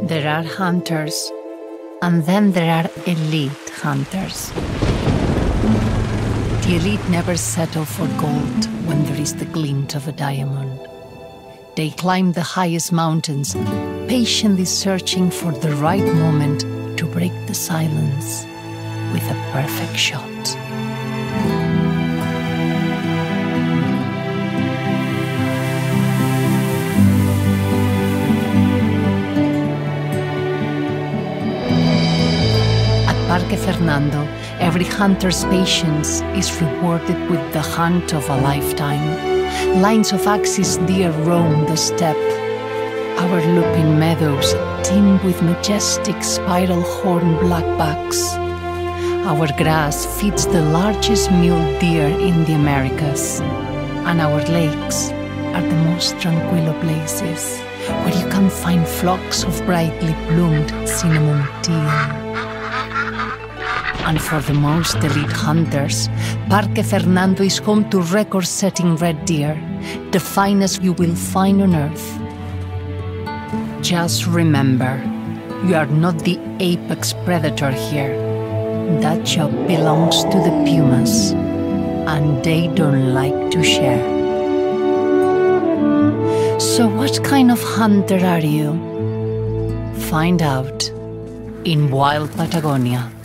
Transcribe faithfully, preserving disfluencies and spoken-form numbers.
There are hunters, and then there are elite hunters. The elite never settle for gold when there is the glint of a diamond. They climb the highest mountains, patiently searching for the right moment to break the silence with a perfect shot. Parque Fernando, every hunter's patience is rewarded with the hunt of a lifetime. Lines of axis deer roam the steppe. Our lupin meadows teem with majestic spiral horn blackbacks. Our grass feeds the largest mule deer in the Americas. And our lakes are the most tranquilo places, where you can find flocks of brightly bloomed cinnamon teal. And for the most elite hunters, Parque Fernando is home to record-setting red deer, the finest you will find on Earth. Just remember, you are not the apex predator here. That job belongs to the pumas, and they don't like to share. So what kind of hunter are you? Find out in Wild Patagonia.